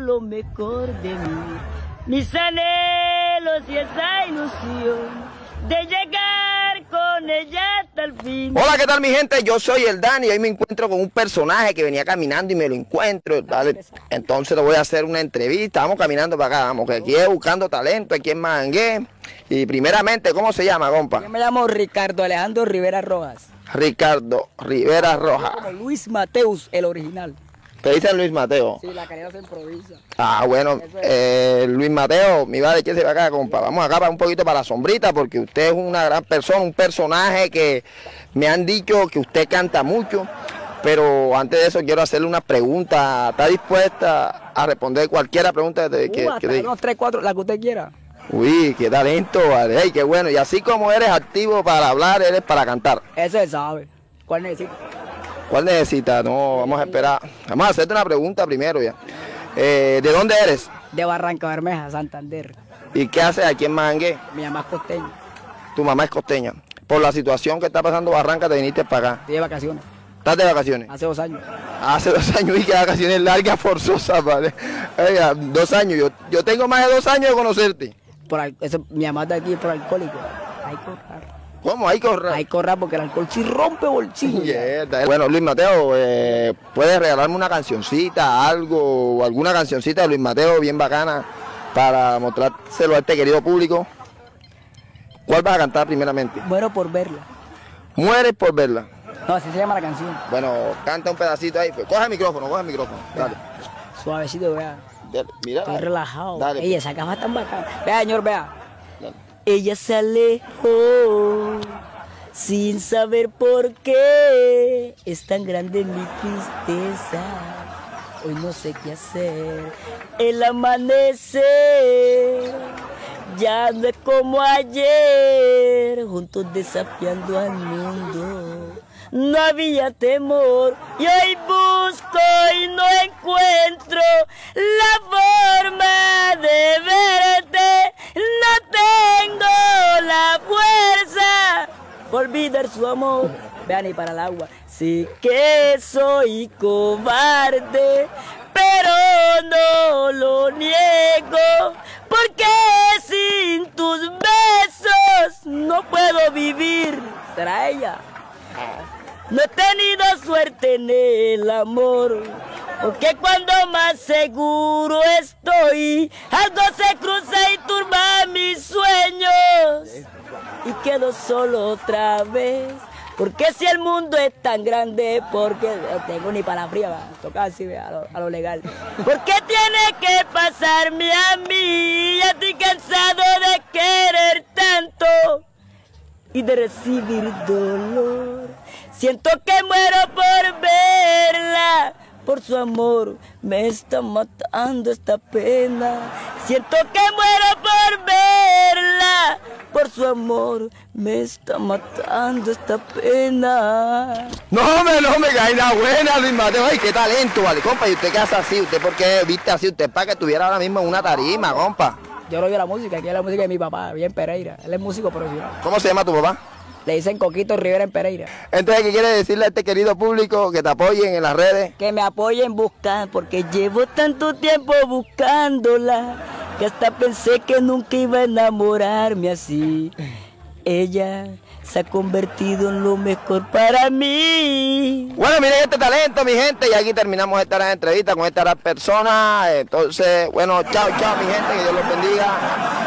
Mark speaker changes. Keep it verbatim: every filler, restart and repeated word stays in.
Speaker 1: lo mejor de mí. Mis anhelos y esa ilusión de llegar con ella hasta el fin.
Speaker 2: Hola, ¿qué tal mi gente? Yo soy el Dani y hoy me encuentro con un personaje que venía caminando y me lo encuentro, ¿vale? Entonces le voy a hacer una entrevista. Vamos caminando para acá, vamos, que aquí es buscando talento, aquí en Mangué. Y primeramente, ¿cómo se llama, compa?
Speaker 1: Yo me llamo Ricardo Alejandro Rivera Rojas.
Speaker 2: Ricardo Rivera Rojas.
Speaker 1: Como Luis Mateus, el original.
Speaker 2: ¿Te dicen Luis Mateo?
Speaker 1: Sí, la calidad se improvisa.
Speaker 2: Ah, bueno, eh, Luis Mateo, mi padre, ¿qué se va acá, compa? Vamos acá para un poquito para la sombrita, porque usted es una gran persona, un personaje que me han dicho que usted canta mucho, pero antes de eso quiero hacerle una pregunta. ¿Está dispuesta a responder cualquier pregunta que, que,
Speaker 1: uh,
Speaker 2: que te
Speaker 1: unos tres, cuatro, la que usted quiera.
Speaker 2: Uy, qué talento, vale, hey, qué bueno. Y así como eres activo para hablar, eres para cantar.
Speaker 1: Eso se sabe. ¿Cuál necesita?
Speaker 2: ¿Cuál necesita? No, vamos a esperar. Vamos a hacerte una pregunta primero ya. Eh, ¿De dónde eres?
Speaker 1: De Barranca Bermeja, Santander.
Speaker 2: ¿Y qué haces aquí en Mangué?
Speaker 1: Mi mamá es costeña.
Speaker 2: Tu mamá es costeña. Por la situación que está pasando Barranca, te viniste para acá.
Speaker 1: Estoy de vacaciones.
Speaker 2: ¿Estás de vacaciones?
Speaker 1: Hace dos años.
Speaker 2: Hace dos años y que vacaciones largas, forzosas, ¿vale? Oiga, dos años. Yo, yo tengo más de dos años de conocerte.
Speaker 1: Por al, eso, mi mamá está aquí por alcohólico. Hay que ahorrar.
Speaker 2: ¿Cómo? Hay que ahorrar.
Speaker 1: Hay que ahorrar porque el alcohol sí rompe bolsillo.
Speaker 2: Yeah, bueno, Luis Mateo, eh, ¿puedes regalarme una cancioncita, algo, o alguna cancioncita de Luis Mateo bien bacana para mostrárselo a este querido público? ¿Cuál vas a cantar primeramente?
Speaker 1: Muero por verla.
Speaker 2: Mueres por verla.
Speaker 1: No, así se llama la canción.
Speaker 2: Bueno, canta un pedacito ahí. Pues, coge el micrófono, coge el micrófono. Dale.
Speaker 1: Suavecito, vea.
Speaker 2: Dale, mira.
Speaker 1: Estoy relajado.
Speaker 2: Dale.
Speaker 1: Ella, esa cama tan bacana. Vea, señor, vea.
Speaker 2: Dale.
Speaker 1: Ella se alejó sin saber por qué. Es tan grande mi tristeza. Hoy no sé qué hacer. El amanecer ya no es como ayer. Juntos desafiando al mundo. No había temor y hoy busco y no encuentro la forma de verte. No tengo la fuerza por olvidar su amor. Vean ahí para el agua. Sí que soy cobarde, pero no lo niego, porque sin tus besos no puedo vivir. ¿Será ella? No he tenido suerte en el amor, porque cuando más seguro estoy, algo se cruza y turba mis sueños. Y quedo solo otra vez, porque si el mundo es tan grande, porque no tengo ni para la fría, va, toca así, a lo, a lo legal. Porque tiene que pasarme a mí, ya estoy cansado de querer tanto y de recibir dolor. Siento que muero por verla, por su amor me está matando esta pena. Siento que muero por verla, por su amor me está matando esta pena.
Speaker 2: No, me, no me cae la buena, Luis Mateo. Ay, qué talento, vale, compa. ¿Y usted qué hace así? ¿Usted por qué viste así? Usted para que estuviera ahora mismo en una tarima, compa.
Speaker 1: Yo lo oigo la música, que es la música de mi papá, bien Pereira. Él es músico profesional.
Speaker 2: ¿Cómo se llama tu papá?
Speaker 1: Le dicen Coquito Rivera en Pereira.
Speaker 2: Entonces, ¿qué quiere decirle a este querido público que te apoyen en las redes?
Speaker 1: Que me apoyen buscando, porque llevo tanto tiempo buscándola, que hasta pensé que nunca iba a enamorarme así. Ella se ha convertido en lo mejor para mí.
Speaker 2: Bueno, miren este talento, mi gente, y aquí terminamos esta entrevista con esta persona. Entonces, bueno, chao, chao, mi gente, que Dios los bendiga.